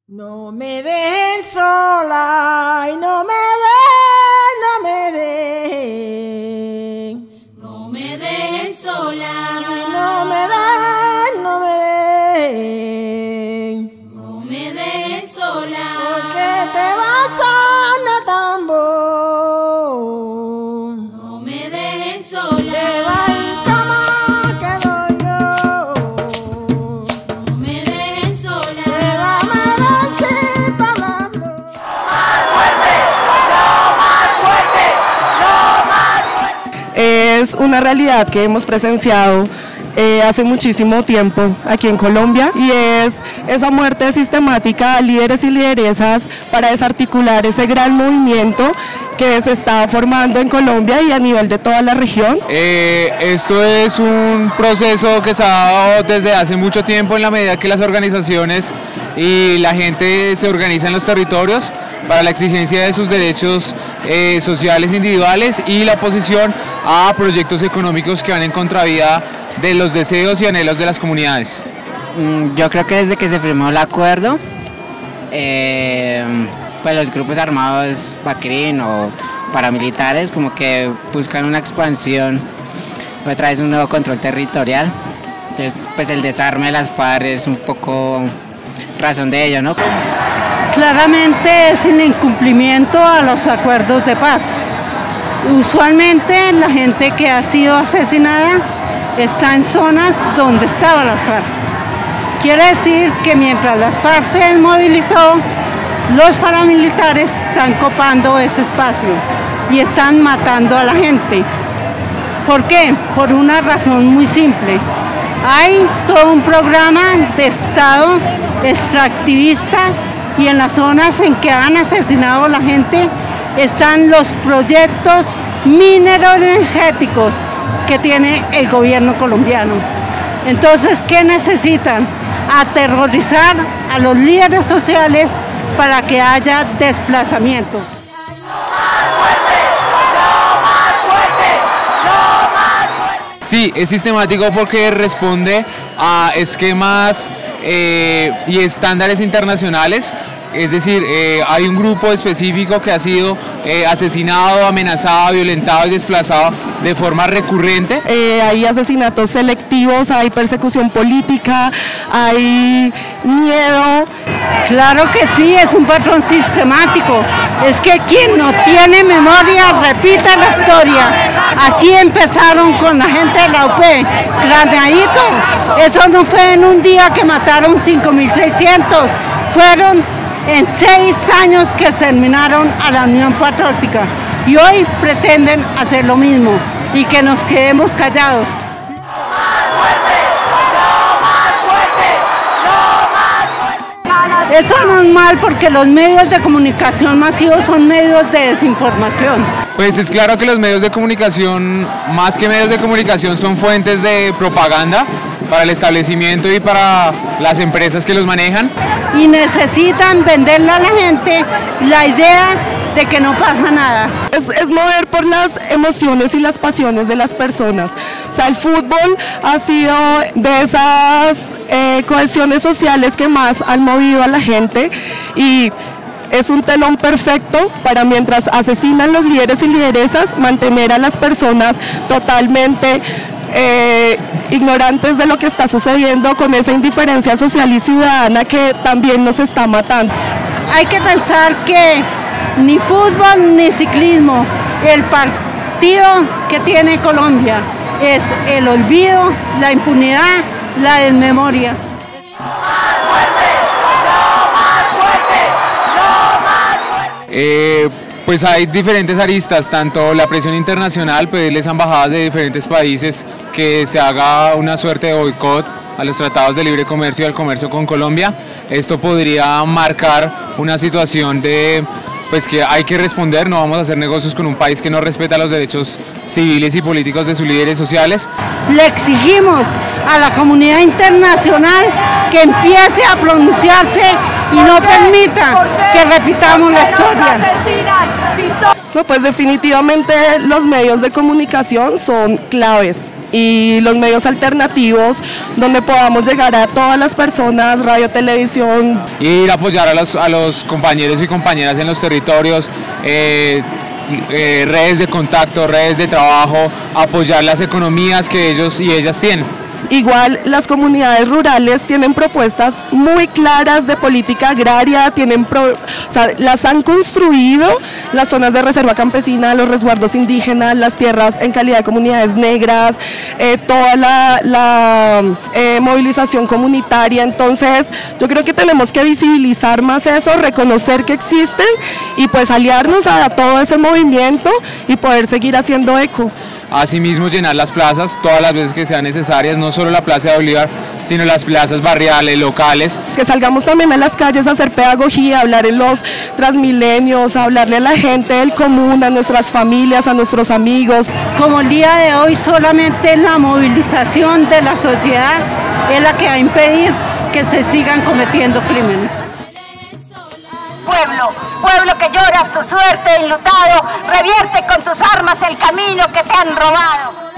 No me dejen sola y no me dejen, no me dejen. No me dejen sola. Y no me dejen, no me dejen. No me dejen sola. Porque te vas a tambor. No me dejen sola. Te va a ir como quedo yo. No me dejen sola. Te va a merecer para el amor. Es una realidad que hemos presenciado hace muchísimo tiempo aquí en Colombia, y es esa muerte sistemática a líderes y lideresas para desarticular ese gran movimiento que se está formando en Colombia y a nivel de toda la región. Esto es un proceso que se ha dado desde hace mucho tiempo, en la medida que las organizaciones y la gente se organiza en los territorios para la exigencia de sus derechos sociales individuales y la oposición a proyectos económicos que van en contravía de los deseos y anhelos de las comunidades. Yo creo que desde que se firmó el acuerdo, pues los grupos armados Bacrín o paramilitares como que buscan una expansión, otra vez un nuevo control territorial. Entonces pues el desarme de las FARC es un poco razón de ello, ¿no? Claramente es el incumplimiento a los acuerdos de paz. Usualmente la gente que ha sido asesinada está en zonas donde estaban las FARC. Quiere decir que mientras las FARC se movilizó, los paramilitares están copando ese espacio y están matando a la gente. ¿Por qué? Por una razón muy simple. Hay todo un programa de Estado extractivista, y en las zonas en que han asesinado a la gente están los proyectos mineroenergéticos que tiene el gobierno colombiano. Entonces, ¿qué necesitan? Aterrorizar a los líderes sociales para que haya desplazamientos. Sí, es sistemático porque responde a esquemas y estándares internacionales. Es decir, hay un grupo específico que ha sido asesinado, amenazado, violentado y desplazado de forma recurrente. Hay asesinatos selectivos, hay persecución política, hay miedo. Claro que sí, es un patrón sistemático. Es que quien no tiene memoria repite la historia. Así empezaron con la gente de la UP, Granaíto. Eso no fue en un día que mataron 5.600, fueron en 6 años que exterminaron a la Unión Patriótica. Y hoy pretenden hacer lo mismo y que nos quedemos callados. Eso no es mal porque los medios de comunicación masivos son medios de desinformación. Pues es claro que los medios de comunicación, más que medios de comunicación, son fuentes de propaganda para el establecimiento y para las empresas que los manejan. Y necesitan venderle a la gente la idea de que no pasa nada. Es mover por las emociones y las pasiones de las personas. O sea, el fútbol ha sido de esas cohesiones sociales que más han movido a la gente, y es un telón perfecto para, mientras asesinan los líderes y lideresas, mantener a las personas totalmente ignorantes de lo que está sucediendo, con esa indiferencia social y ciudadana que también nos está matando. Hay que pensar que ni fútbol ni ciclismo, el partido que tiene Colombia es el olvido, la impunidad, la desmemoria. Pues hay diferentes aristas, tanto la presión internacional, pedirles a embajadas de diferentes países que se haga una suerte de boicot a los tratados de libre comercio y al comercio con Colombia. Esto podría marcar una situación de pues que hay que responder. No vamos a hacer negocios con un país que no respeta los derechos civiles y políticos de sus líderes sociales. Le exigimos a la comunidad internacional que empiece a pronunciarse y no permita que repitamos la historia. No, pues definitivamente los medios de comunicación son claves y los medios alternativos donde podamos llegar a todas las personas, radio, televisión. Y ir a apoyar a los compañeros y compañeras en los territorios, redes de contacto, redes de trabajo, apoyar las economías que ellos y ellas tienen. Igual las comunidades rurales tienen propuestas muy claras de política agraria, las han construido, las zonas de reserva campesina, los resguardos indígenas, las tierras en calidad de comunidades negras, toda la movilización comunitaria. Entonces yo creo que tenemos que visibilizar más eso, reconocer que existen y pues aliarnos a todo ese movimiento y poder seguir haciendo eco. Asimismo, llenar las plazas todas las veces que sean necesarias, no solo la Plaza de Bolívar, sino las plazas barriales, locales. Que salgamos también a las calles a hacer pedagogía, a hablar en los Transmilenios, a hablarle a la gente del común, a nuestras familias, a nuestros amigos. Como el día de hoy solamente la movilización de la sociedad es la que va a impedir que se sigan cometiendo crímenes. Pueblo que lloras tu suerte enlutado, revierte con tus armas el camino que te han robado.